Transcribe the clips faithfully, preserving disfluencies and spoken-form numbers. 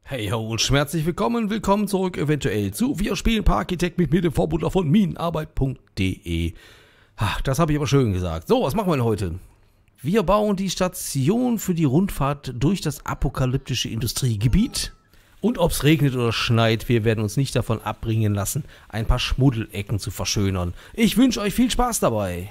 Hey ho und schmerzlich willkommen, willkommen zurück eventuell zu Wir spielen Parkitekt mit mir, dem Vorbuddler von minenarbeit punkt de. Ach, das habe ich aber schön gesagt. So, was machen wir denn heute? Wir bauen die Station für die Rundfahrt durch das apokalyptische Industriegebiet. Und ob es regnet oder schneit, wir werden uns nicht davon abbringen lassen, ein paar Schmuddelecken zu verschönern. Ich wünsche euch viel Spaß dabei.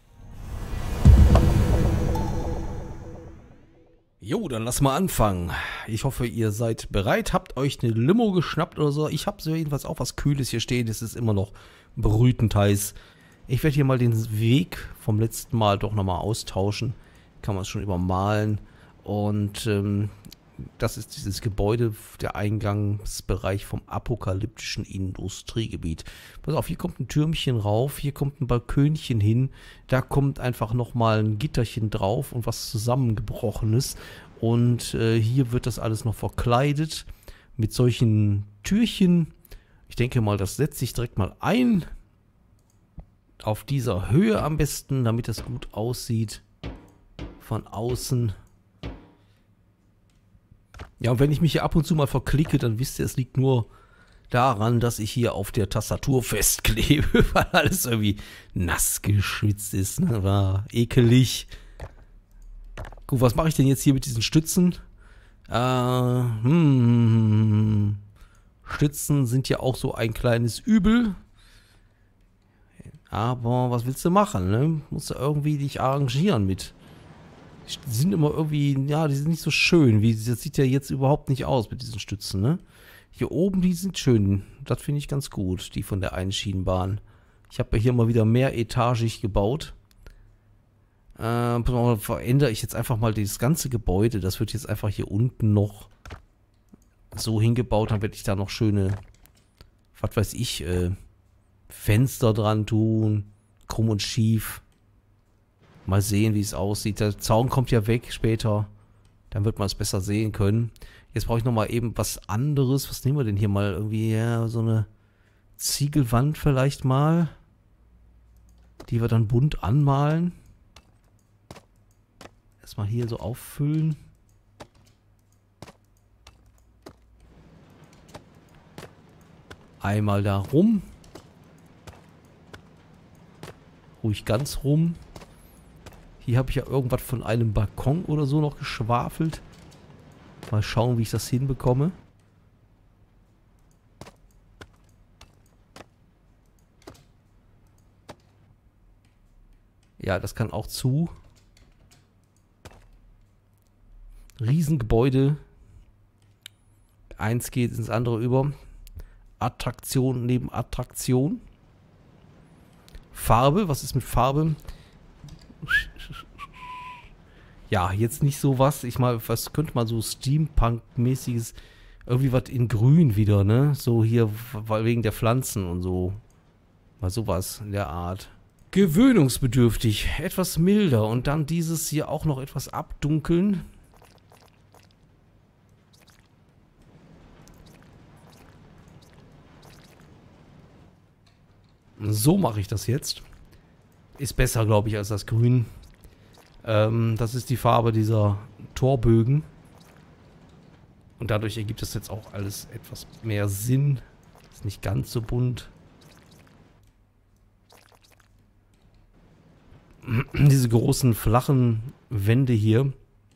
Jo, dann lass mal anfangen. Ich hoffe, ihr seid bereit, habt euch eine Limo geschnappt oder so. Ich habe so jedenfalls auch was Kühles hier stehen. Es ist immer noch brütend heiß. Ich werde hier mal den Weg vom letzten Mal doch nochmal austauschen. Kann man es schon übermalen. Und ähm, das ist dieses Gebäude, der Eingangsbereich vom apokalyptischen Industriegebiet. Pass auf, hier kommt ein Türmchen rauf, hier kommt ein Balkönchen hin, da kommt einfach nochmal ein Gitterchen drauf und was zusammengebrochenes. Und äh, hier wird das alles noch verkleidet mit solchen Türchen. Ich denke mal, das setze ich direkt mal ein. Auf dieser Höhe am besten, damit das gut aussieht von außen. Ja, und wenn ich mich hier ab und zu mal verklicke, dann wisst ihr, es liegt nur daran, dass ich hier auf der Tastatur festklebe, weil alles irgendwie nass geschwitzt ist. Ne? War ekelig. Gut, was mache ich denn jetzt hier mit diesen Stützen? Äh, hm, Stützen sind ja auch so ein kleines Übel. Aber was willst du machen, ne? Musst du irgendwie dich arrangieren mit. Die sind immer irgendwie, ja, die sind nicht so schön. Wie, das sieht ja jetzt überhaupt nicht aus mit diesen Stützen, ne? Hier oben, die sind schön. Das finde ich ganz gut, die von der Einschienenbahn. Ich habe ja hier mal wieder mehretagig gebaut. Äh, verändere ich jetzt einfach mal dieses ganze Gebäude. Das wird jetzt einfach hier unten noch so hingebaut. Dann werde ich da noch schöne, was weiß ich, äh, Fenster dran tun. Krumm und schief. Mal sehen, wie es aussieht. Der Zaun kommt ja weg später. Dann wird man es besser sehen können. Jetzt brauche ich nochmal eben was anderes. Was nehmen wir denn hier mal? Irgendwie ja, so eine Ziegelwand vielleicht mal. Die wir dann bunt anmalen. Erstmal hier so auffüllen. Einmal da rum. Ruhig ganz rum. Hier habe ich ja irgendwas von einem Balkon oder so noch geschwafelt. Mal schauen, wie ich das hinbekomme. Ja, das kann auch zu. Riesengebäude. Eins geht ins andere über. Attraktion neben Attraktion. Farbe, was ist mit Farbe? Ja, jetzt nicht so was. Ich mal, was könnte man so Steampunk-mäßiges, irgendwie was in Grün wieder, ne? So hier, wegen der Pflanzen und so. Mal sowas in der Art. Gewöhnungsbedürftig, etwas milder und dann dieses hier auch noch etwas abdunkeln. So mache ich das jetzt. Ist besser, glaube ich, als das Grün. Ähm, das ist die Farbe dieser Torbögen. Und dadurch ergibt es jetzt auch alles etwas mehr Sinn. Ist nicht ganz so bunt. Diese großen flachen Wände hier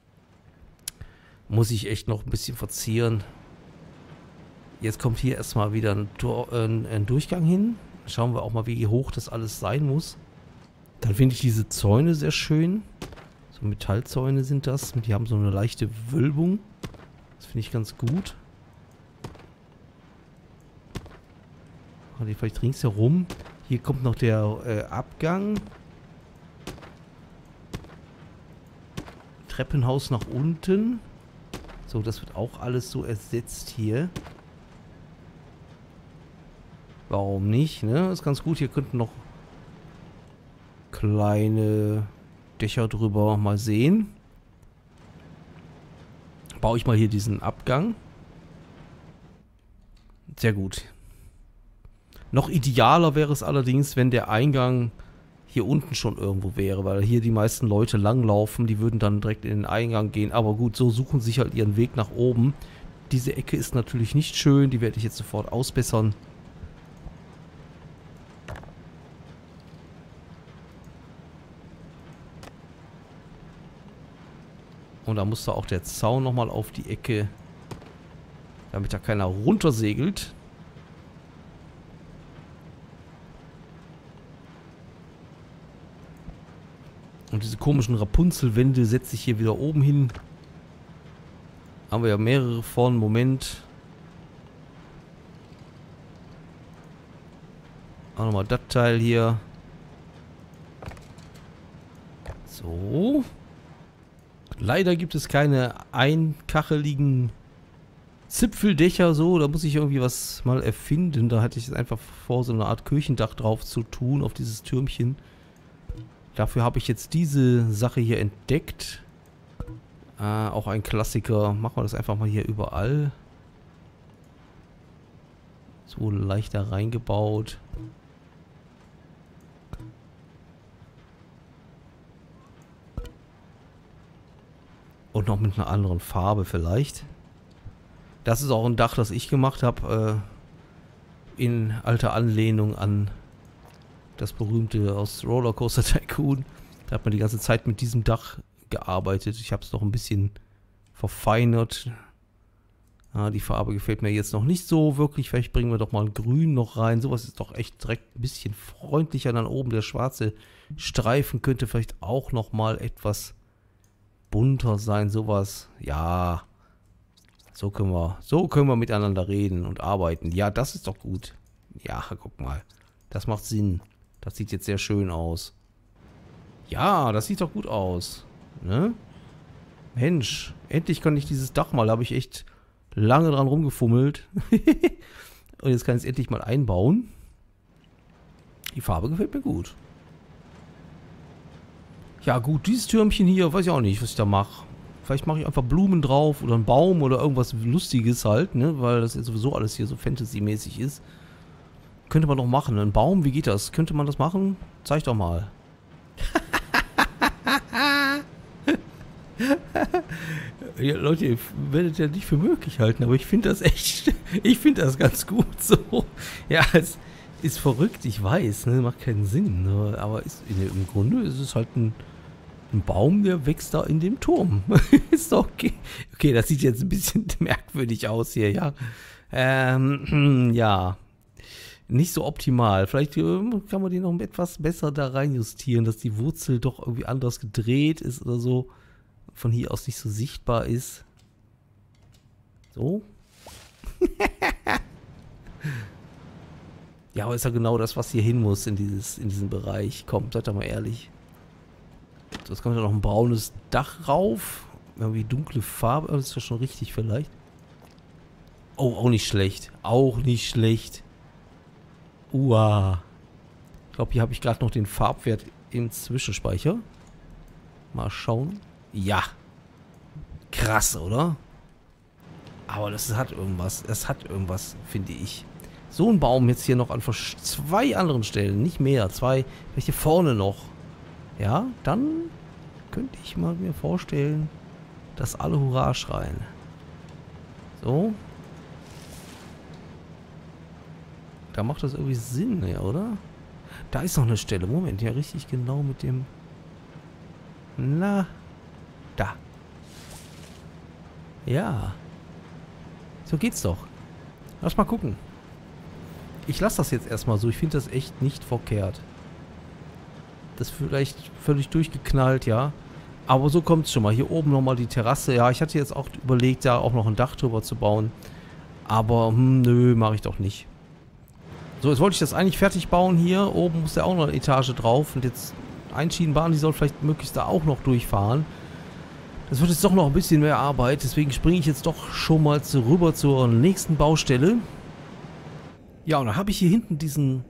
muss ich echt noch ein bisschen verzieren. Jetzt kommt hier erstmal wieder ein, Tor, äh, ein Durchgang hin. Schauen wir auch mal, wie hoch das alles sein muss. Dann finde ich diese Zäune sehr schön. So Metallzäune sind das. Die haben so eine leichte Wölbung. Das finde ich ganz gut. Die vielleicht ringsherum. Hier kommt noch der äh, Abgang. Treppenhaus nach unten. So, das wird auch alles so ersetzt hier. Warum nicht, ne? Das ist ganz gut. Hier könnten noch kleine Dächer drüber mal sehen. Baue ich mal hier diesen Abgang. Sehr gut. Noch idealer wäre es allerdings, wenn der Eingang hier unten schon irgendwo wäre, weil hier die meisten Leute langlaufen, die würden dann direkt in den Eingang gehen. Aber gut, so suchen sich halt ihren Weg nach oben. Diese Ecke ist natürlich nicht schön, die werde ich jetzt sofort ausbessern. Und da muss da auch der Zaun nochmal auf die Ecke, damit da keiner runtersegelt. Und diese komischen Rapunzelwände setze ich hier wieder oben hin. Haben wir ja mehrere von. Moment. Auch nochmal das Teil hier. So. Leider gibt es keine einkacheligen Zipfeldächer so. Da muss ich irgendwie was mal erfinden. Da hatte ich jetzt einfach vor, so eine Art Kirchendach drauf zu tun, auf dieses Türmchen. Dafür habe ich jetzt diese Sache hier entdeckt. Äh, auch ein Klassiker. Machen wir das einfach mal hier überall. So leicht da reingebaut. Und noch mit einer anderen Farbe vielleicht. Das ist auch ein Dach, das ich gemacht habe. Äh, in alter Anlehnung an das berühmte aus Rollercoaster Tycoon. Da hat man die ganze Zeit mit diesem Dach gearbeitet. Ich habe es noch ein bisschen verfeinert. Ja, die Farbe gefällt mir jetzt noch nicht so wirklich. Vielleicht bringen wir doch mal ein Grün noch rein. Sowas ist doch echt direkt ein bisschen freundlicher. Dann oben der schwarze Streifen könnte vielleicht auch noch mal etwas bunter sein. Sowas. Ja. So können wir, so können wir miteinander reden und arbeiten. Ja, das ist doch gut. Ja, guck mal. Das macht Sinn. Das sieht jetzt sehr schön aus. Ja, das sieht doch gut aus. Ne? Mensch, endlich kann ich dieses Dach mal. Da habe ich echt lange dran rumgefummelt. Und jetzt kann ich es endlich mal einbauen. Die Farbe gefällt mir gut. Ja gut, dieses Türmchen hier, weiß ich auch nicht, was ich da mache. Vielleicht mache ich einfach Blumen drauf oder einen Baum oder irgendwas Lustiges halt, ne? Weil das ja sowieso alles hier so Fantasy-mäßig ist. Könnte man doch machen. Ein Baum, wie geht das? Könnte man das machen? Zeig doch mal. Ja, Leute, ihr werdet ja nicht für möglich halten, aber ich finde das echt, ich finde das ganz gut so. Ja, es ist verrückt, ich weiß, ne? Macht keinen Sinn, ne? Aber ist, im Grunde ist es halt ein, ein Baum, der wächst da in dem Turm. Ist doch okay. Okay, das sieht jetzt ein bisschen merkwürdig aus hier, ja. Ähm, ja. Nicht so optimal. Vielleicht kann man die noch etwas besser da rein justieren, dass die Wurzel doch irgendwie anders gedreht ist oder so. Von hier aus nicht so sichtbar ist. So. Ja, aber ist ja genau das, was hier hin muss in, dieses, in diesen Bereich. Komm, seid doch mal ehrlich. So, jetzt kommt ja noch ein braunes Dach rauf. Irgendwie dunkle Farbe. Das ist ja schon richtig vielleicht. Oh, auch nicht schlecht. Auch nicht schlecht. Uah. Ich glaube, hier habe ich gerade noch den Farbwert im Zwischenspeicher. Mal schauen. Ja. Krass, oder? Aber das hat irgendwas. Es hat irgendwas, finde ich. So ein Baum jetzt hier noch an zwei anderen Stellen. Nicht mehr. Zwei. Vielleicht hier vorne noch. Ja, dann könnte ich mal mir vorstellen, dass alle Hurra schreien. So. Da macht das irgendwie Sinn, ja, oder? Da ist noch eine Stelle. Moment, ja, richtig genau mit dem... Na. Da. Ja. So geht's doch. Lass mal gucken. Ich lasse das jetzt erstmal so. Ich finde das echt nicht verkehrt. Das ist vielleicht völlig durchgeknallt, ja. Aber so kommt es schon mal. Hier oben nochmal die Terrasse. Ja, ich hatte jetzt auch überlegt, da auch noch ein Dach drüber zu bauen. Aber, hm, nö, mache ich doch nicht. So, jetzt wollte ich das eigentlich fertig bauen hier. Oben muss ja auch noch eine Etage drauf. Und jetzt Einschienenbahn, die soll vielleicht möglichst da auch noch durchfahren. Das wird jetzt doch noch ein bisschen mehr Arbeit. Deswegen springe ich jetzt doch schon mal zu, rüber zur nächsten Baustelle. Ja, und da habe ich hier hinten diesen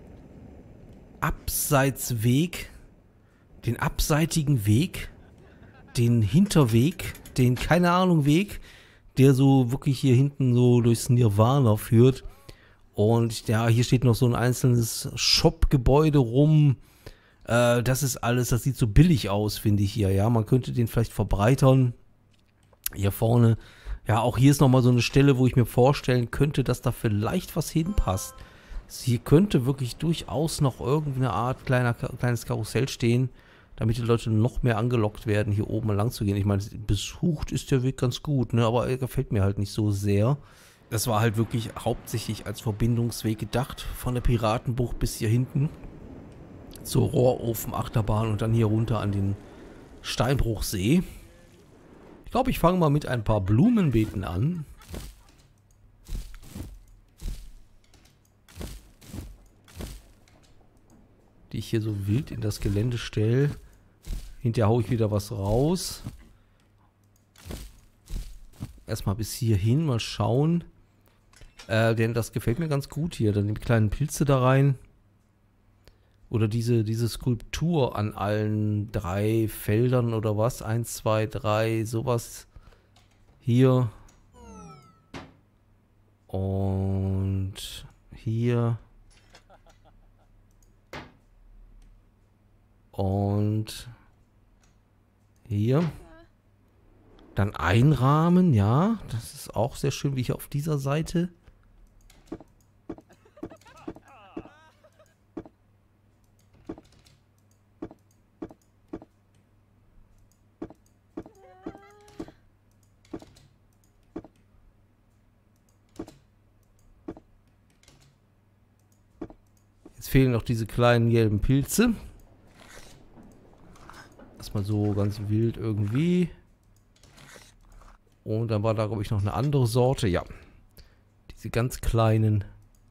Abseitsweg. Den abseitigen Weg. Den Hinterweg. Den, keine Ahnung, Weg. Der so wirklich hier hinten so durchs Nirvana führt. Und ja, hier steht noch so ein einzelnes Shop-Gebäude rum. Äh, das ist alles, das sieht so billig aus, finde ich hier. Ja, man könnte den vielleicht verbreitern. Hier vorne Ja, auch hier ist nochmal so eine Stelle, wo ich mir vorstellen könnte, dass da vielleicht was hinpasst. Hier könnte wirklich durchaus noch irgendeine Art kleiner, kleines Karussell stehen, damit die Leute noch mehr angelockt werden, hier oben lang zu gehen. Ich meine, besucht ist der Weg ganz gut, ne? Aber er gefällt mir halt nicht so sehr. Das war halt wirklich hauptsächlich als Verbindungsweg gedacht, von der Piratenbucht bis hier hinten zur Rohrofen-Achterbahn und dann hier runter an den Steinbruchsee. Ich glaube, ich fange mal mit ein paar Blumenbeeten an. Die ich hier so wild in das Gelände stelle. Hinterher haue ich wieder was raus. Erstmal bis hierhin, mal schauen. Äh, denn das gefällt mir ganz gut hier. Dann die kleinen Pilze da rein. Oder diese, diese Skulptur an allen drei Feldern oder was. Eins, zwei, drei, sowas. Hier. Und hier. Und hier. Dann einrahmen, ja. Das ist auch sehr schön, wie hier auf dieser Seite. Jetzt fehlen noch diese kleinen gelben Pilze. Erstmal so ganz wild irgendwie. Und dann war da, glaube ich, noch eine andere Sorte. Ja. Diese ganz kleinen.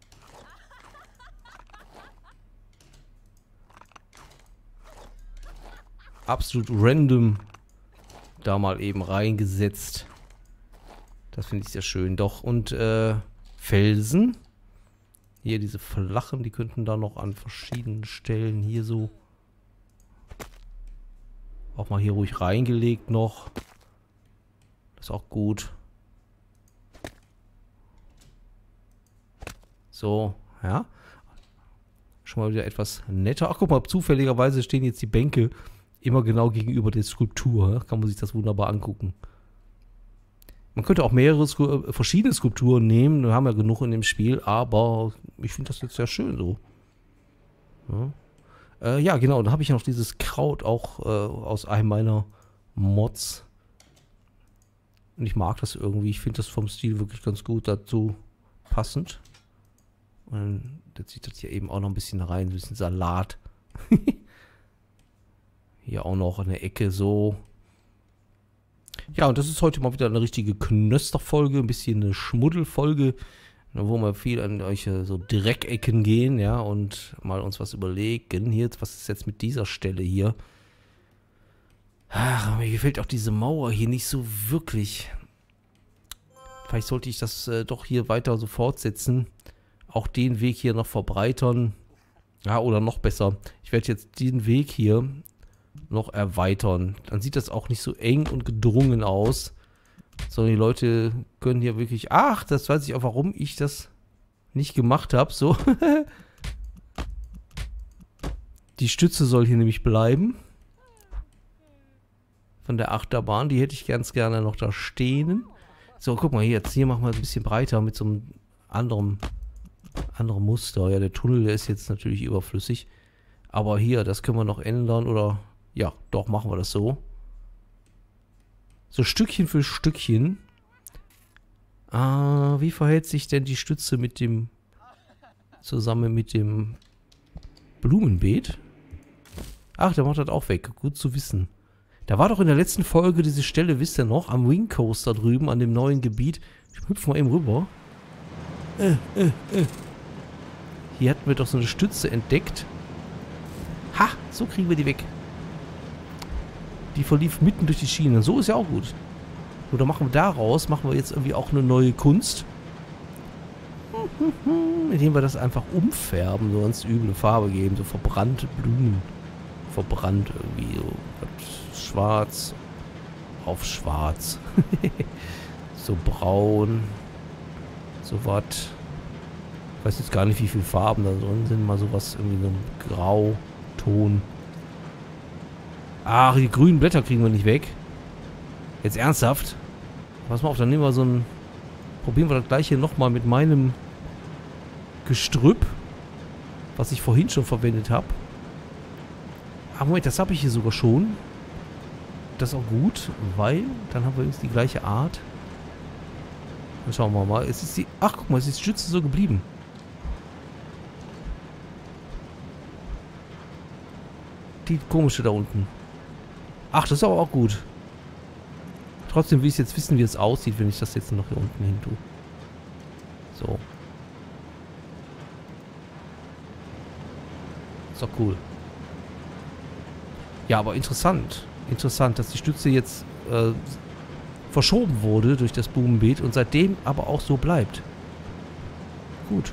Absolut random da mal eben reingesetzt. Das finde ich sehr schön. Doch, und äh, Felsen. Hier diese flachen, die könnten da noch an verschiedenen Stellen hier so auch mal hier ruhig reingelegt noch. Das ist auch gut. So, ja. Schon mal wieder etwas netter. Ach, guck mal, zufälligerweise stehen jetzt die Bänke immer genau gegenüber der Skulptur. Da kann man sich das wunderbar angucken. Man könnte auch mehrere Sku- verschiedene Skulpturen nehmen. Wir haben ja genug in dem Spiel, aber ich finde das jetzt sehr schön so. Ja, äh, ja genau. Dann habe ich ja noch dieses Kraut auch äh, aus einem meiner Mods. Und ich mag das irgendwie. Ich finde das vom Stil wirklich ganz gut dazu passend. Und dann zieht das hier eben auch noch ein bisschen rein. Ein bisschen Salat. Hier auch noch eine Ecke so. Ja, und das ist heute mal wieder eine richtige Knösterfolge, ein bisschen eine Schmuddelfolge, wo wir viel an solche so Dreckecken gehen, ja, und mal uns was überlegen. Hier, was ist jetzt mit dieser Stelle hier? Ach, mir gefällt auch diese Mauer hier nicht so wirklich. Vielleicht sollte ich das äh, doch hier weiter so fortsetzen. Auch den Weg hier noch verbreitern. Ja, oder noch besser. Ich werde jetzt den Weg hier noch erweitern. Dann sieht das auch nicht so eng und gedrungen aus. Sondern die Leute können hier wirklich... Ach, das weiß ich auch, warum ich das nicht gemacht habe. So. Die Stütze soll hier nämlich bleiben. Von der Achterbahn. Die hätte ich ganz gerne noch da stehen. So, guck mal hier. Jetzt hier machen wir ein bisschen breiter mit so einem anderen, anderen Muster. Ja, der Tunnel, der ist jetzt natürlich überflüssig. Aber hier, das können wir noch ändern oder... Ja, doch, machen wir das so. So Stückchen für Stückchen. Ah, wie verhält sich denn die Stütze mit dem... zusammen mit dem Blumenbeet? Ach, der macht das auch weg. Gut zu wissen. Da war doch in der letzten Folge diese Stelle, wisst ihr noch, am Wing Coaster drüben, an dem neuen Gebiet. Ich hüpfe mal eben rüber. Äh, äh, äh. Hier hatten wir doch so eine Stütze entdeckt. Ha, so kriegen wir die weg. Die verlief mitten durch die Schiene. So ist ja auch gut. Oder machen wir daraus, machen wir jetzt irgendwie auch eine neue Kunst. Indem wir das einfach umfärben, so ganz üble Farbe geben. So verbrannte Blumen. Verbrannt irgendwie. So schwarz auf schwarz. So braun. So was. Ich weiß jetzt gar nicht, wie viele Farben da drin sind. Mal sowas, irgendwie so ein Grauton. Ach, die grünen Blätter kriegen wir nicht weg. Jetzt ernsthaft? Pass mal auf, dann nehmen wir so ein... Probieren wir das gleiche nochmal mit meinem Gestrüpp, was ich vorhin schon verwendet habe. Ah, Moment, das habe ich hier sogar schon. Das ist auch gut, weil dann haben wir jetzt die gleiche Art. Dann schauen wir mal. Es ist die... Ach, guck mal, es ist die Stütze so geblieben. Die komische da unten. Ach, das ist aber auch gut. Trotzdem will ich jetzt wissen, wie es aussieht, wenn ich das jetzt noch hier unten hin tue. So. Ist doch cool. Ja, aber interessant. Interessant, dass die Stütze jetzt äh, verschoben wurde durch das Blumenbeet und seitdem aber auch so bleibt. Gut.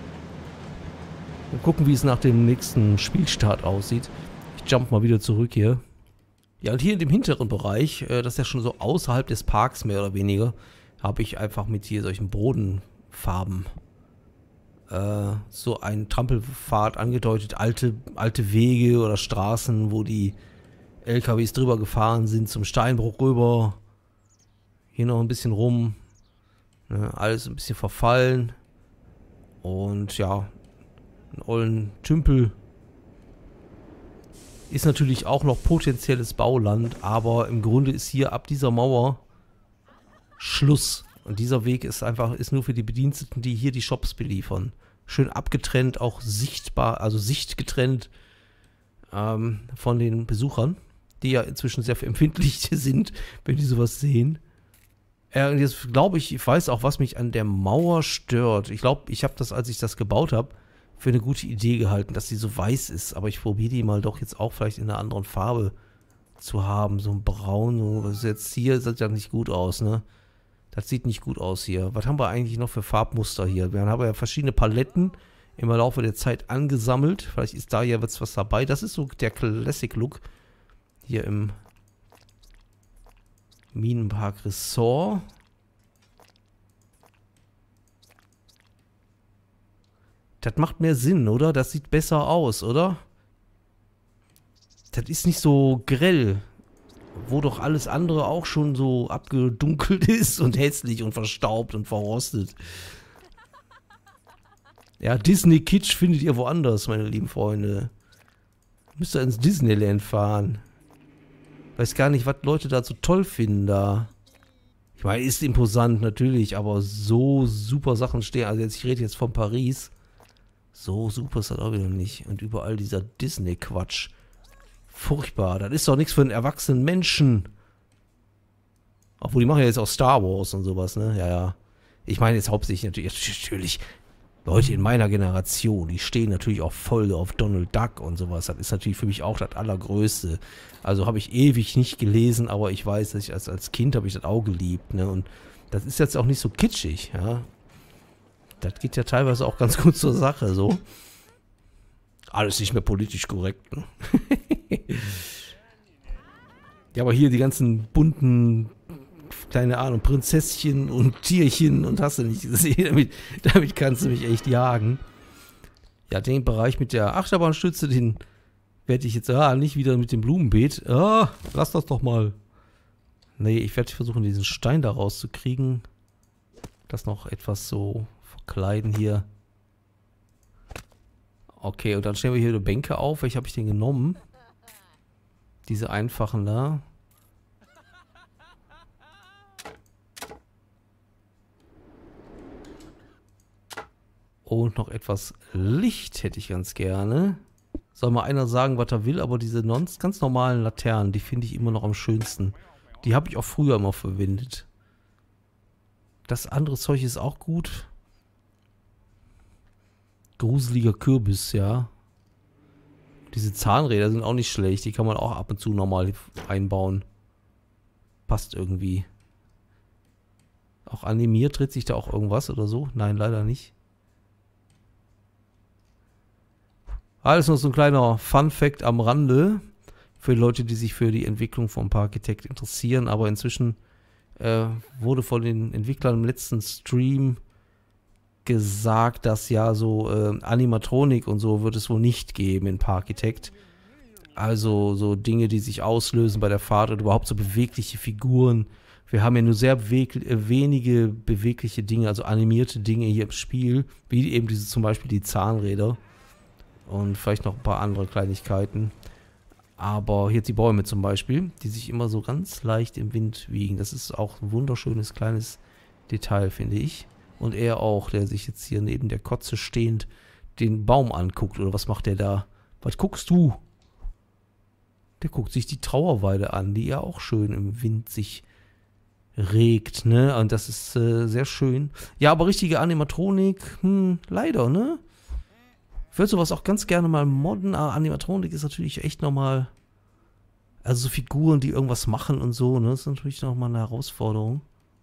Wir gucken, wie es nach dem nächsten Spielstart aussieht. Ich jump mal wieder zurück hier. Ja, und hier in dem hinteren Bereich, äh, das ist ja schon so außerhalb des Parks mehr oder weniger, habe ich einfach mit hier solchen Bodenfarben äh, so einen Trampelpfad angedeutet. Alte, alte Wege oder Straßen, wo die L K Ws drüber gefahren sind, zum Steinbruch rüber. Hier noch ein bisschen rum. Ne, alles ein bisschen verfallen. Und ja, einen ollen Tümpel. Ist natürlich auch noch potenzielles Bauland, aber im Grunde ist hier ab dieser Mauer Schluss. Und dieser Weg ist einfach, ist nur für die Bediensteten, die hier die Shops beliefern. Schön abgetrennt, auch sichtbar, also sichtgetrennt ähm, von den Besuchern, die ja inzwischen sehr empfindlich sind, wenn die sowas sehen. Äh, und jetzt glaube ich, ich weiß auch, was mich an der Mauer stört. Ich glaube, ich habe das, als ich das gebaut habe, für eine gute Idee gehalten, dass sie so weiß ist. Aber ich probiere die mal doch jetzt auch vielleicht in einer anderen Farbe zu haben. So ein Braun. So, das ist jetzt hier sieht ja nicht gut aus, ne? Das sieht nicht gut aus hier. Was haben wir eigentlich noch für Farbmuster hier? Wir haben ja verschiedene Paletten im Laufe der Zeit angesammelt. Vielleicht ist da ja was dabei. Das ist so der Classic Look hier im Minenpark Resort. Das macht mehr Sinn, oder? Das sieht besser aus, oder? Das ist nicht so grell. Wo doch alles andere auch schon so abgedunkelt ist und hässlich und verstaubt und verrostet. Ja, Disney-Kitsch findet ihr woanders, meine lieben Freunde. Müsst ihr ins Disneyland fahren. Weiß gar nicht, was Leute da so toll finden da. Ich meine, ist imposant natürlich, aber so super Sachen stehen. Also jetzt, ich rede jetzt von Paris. So super ist das auch wieder nicht. Und überall dieser Disney-Quatsch. Furchtbar. Das ist doch nichts für einen erwachsenen Menschen. Obwohl, die machen ja jetzt auch Star Wars und sowas, ne? Ja, ja. Ich meine jetzt hauptsächlich natürlich, natürlich Leute in meiner Generation, die stehen natürlich auch voll auf Donald Duck und sowas. Das ist natürlich für mich auch das Allergrößte. Also habe ich ewig nicht gelesen, aber ich weiß, dass ich als, als Kind habe ich das auch geliebt, ne? Und das ist jetzt auch nicht so kitschig, ja. Das geht ja teilweise auch ganz gut zur Sache, so. Alles nicht mehr politisch korrekt, ne? Ja, aber hier die ganzen bunten, keine Ahnung, Prinzesschen und Tierchen und hast du nicht gesehen, damit, damit kannst du mich echt jagen. Ja, den Bereich mit der Achterbahnstütze, den werde ich jetzt, ah, nicht wieder mit dem Blumenbeet. Ah, lass das doch mal. Nee, ich werde versuchen, diesen Stein da rauszukriegen. Das noch etwas so verkleiden hier. Okay, und dann stellen wir hier eine Bänke auf. Welche habe ich denn genommen? Diese einfachen da. Und noch etwas Licht hätte ich ganz gerne. Soll mal einer sagen, was er will, aber diese ganz normalen Laternen, die finde ich immer noch am schönsten. Die habe ich auch früher immer verwendet. Das andere Zeug ist auch gut. Gruseliger Kürbis, ja. Diese Zahnräder sind auch nicht schlecht. Die kann man auch ab und zu nochmal einbauen. Passt irgendwie. Auch animiert, dreht sich da auch irgendwas oder so? Nein, leider nicht. Alles noch so ein kleiner Fun-Fact am Rande. Für Leute, die sich für die Entwicklung vom Parkitekt interessieren. Aber inzwischen äh, wurde von den Entwicklern im letzten Stream gesagt, dass ja so äh, Animatronik und so wird es wohl nicht geben in Parkitekt. Also so Dinge, die sich auslösen bei der Fahrt und überhaupt so bewegliche Figuren Wir haben ja nur sehr beweg- äh, wenige bewegliche Dinge, also animierte Dinge hier im Spiel, wie eben diese zum Beispiel die Zahnräder und vielleicht noch ein paar andere Kleinigkeiten. Aber hier die Bäume zum Beispiel, die sich immer so ganz leicht im Wind wiegen. Das ist auch ein wunderschönes kleines Detail, finde ich. Und er auch, der sich jetzt hier neben der Kotze stehend den Baum anguckt. Oder was macht der da? Was guckst du? Der guckt sich die Trauerweide an, die ja auch schön im Wind sich regt, ne? Und das ist äh, sehr schön. Ja, aber richtige Animatronik, hm, leider, ne? Ich würde sowas auch ganz gerne mal modden, aber Animatronik ist natürlich echt nochmal, also so Figuren, die irgendwas machen und so, ne? Das ist natürlich nochmal eine Herausforderung.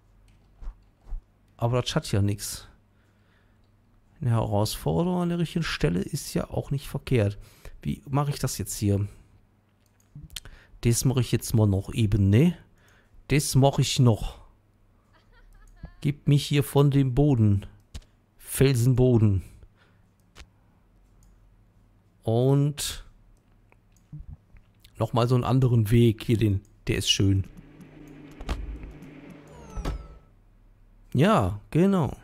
Aber das hat ja nichts. Eine Herausforderung an der richtigen Stelle ist ja auch nicht verkehrt. Wie mache ich das jetzt hier? Das mache ich jetzt mal noch eben, ne? Das mache ich noch. Gib mich hier von dem Boden. Felsenboden. Und nochmal so einen anderen Weg. Hier den, der ist schön. Ja, genau.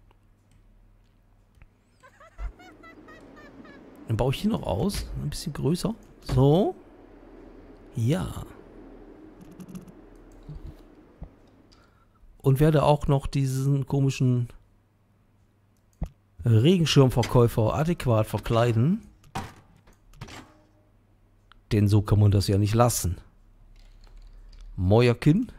Dann baue ich hier noch aus. Ein bisschen größer. So. Ja. Und werde auch noch diesen komischen Regenschirmverkäufer adäquat verkleiden. Denn so kann man das ja nicht lassen. Mäuerchen.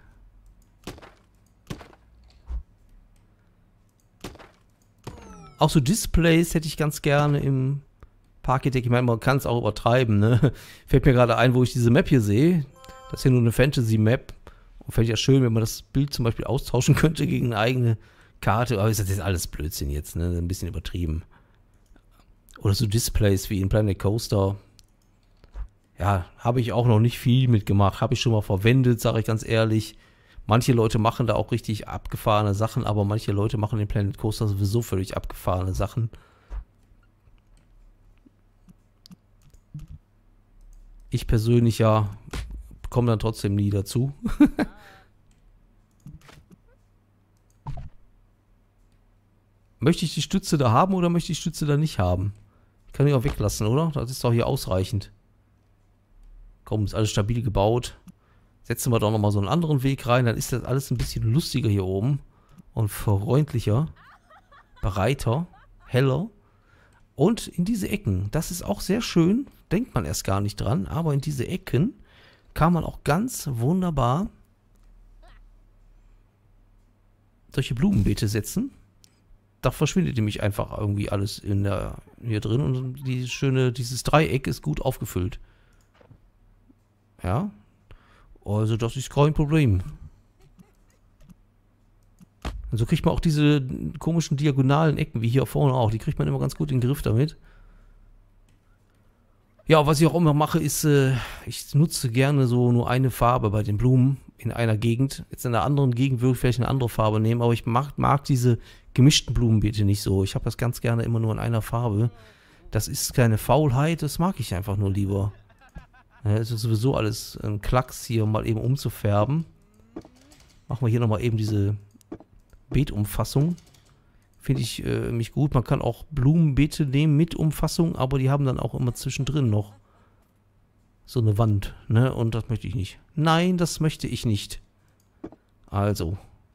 Auch so Displays hätte ich ganz gerne im Parkdeck. Ich meine, man kann es auch übertreiben, ne? Fällt mir gerade ein, wo ich diese Map hier sehe. Das ist ja nur eine Fantasy-Map. Und fände ich ja schön, wenn man das Bild zum Beispiel austauschen könnte gegen eine eigene Karte. Aber ist das jetzt alles Blödsinn jetzt, ne? Ein bisschen übertrieben. Oder so Displays wie in Planet Coaster. Ja, habe ich auch noch nicht viel mitgemacht. Habe ich schon mal verwendet, sage ich ganz ehrlich. Manche Leute machen da auch richtig abgefahrene Sachen, aber manche Leute machen den Planet Coaster sowieso völlig abgefahrene Sachen. Ich persönlich ja komme dann trotzdem nie dazu. Möchte ich die Stütze da haben oder möchte ich die Stütze da nicht haben? Ich kann die auch weglassen, oder? Das ist doch hier ausreichend. Komm, ist alles stabil gebaut. Setzen wir doch nochmal so einen anderen Weg rein. Dann ist das alles ein bisschen lustiger hier oben. Und freundlicher. Breiter. Heller. Und in diese Ecken. Das ist auch sehr schön. Denkt man erst gar nicht dran. Aber in diese Ecken kann man auch ganz wunderbar solche Blumenbeete setzen. Da verschwindet nämlich einfach irgendwie alles in der, hier drin. Und die schöne, dieses Dreieck ist gut aufgefüllt. Ja. Also das ist kein Problem. Und so kriegt man auch diese komischen diagonalen Ecken, wie hier vorne auch. Die kriegt man immer ganz gut in den Griff damit. Ja, was ich auch immer mache, ist, äh, ich nutze gerne so nur eine Farbe bei den Blumen in einer Gegend. Jetzt in einer anderen Gegend würde ich vielleicht eine andere Farbe nehmen, aber ich mag, mag diese gemischten Blumenbeete nicht so. Ich habe das ganz gerne immer nur in einer Farbe. Das ist keine Faulheit, das mag ich einfach nur lieber. Ja, es ist sowieso alles ein Klacks hier, um mal eben umzufärben. Machen wir hier nochmal eben diese Beetumfassung. Finde ich äh, mich gut. Man kann auch Blumenbeete nehmen mit Umfassung, aber die haben dann auch immer zwischendrin noch so eine Wand, ne? Und das möchte ich nicht. Nein, das möchte ich nicht. Also.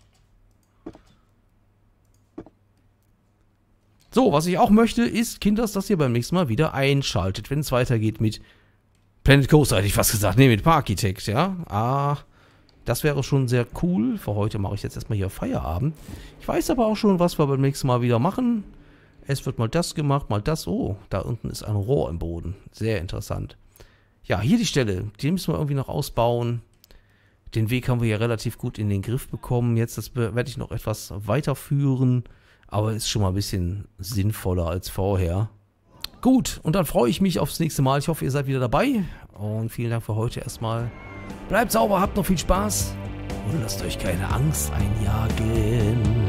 So, was ich auch möchte, ist, Kinders, dass ihr beim nächsten Mal wieder einschaltet, wenn es weitergeht mit Planet Coaster, hätte ich fast gesagt. Ne, mit Parkitect, ja. Ah, das wäre schon sehr cool. Für heute mache ich jetzt erstmal hier Feierabend. Ich weiß aber auch schon, was wir beim nächsten Mal wieder machen. Es wird mal das gemacht, mal das. Oh, da unten ist ein Rohr im Boden. Sehr interessant. Ja, hier die Stelle. Die müssen wir irgendwie noch ausbauen. Den Weg haben wir ja relativ gut in den Griff bekommen. Jetzt das werde ich noch etwas weiterführen. Aber ist schon mal ein bisschen sinnvoller als vorher. Gut, und dann freue ich mich aufs nächste Mal. Ich hoffe, ihr seid wieder dabei. Und vielen Dank für heute erstmal. Bleibt sauber, habt noch viel Spaß. Und lasst euch keine Angst einjagen.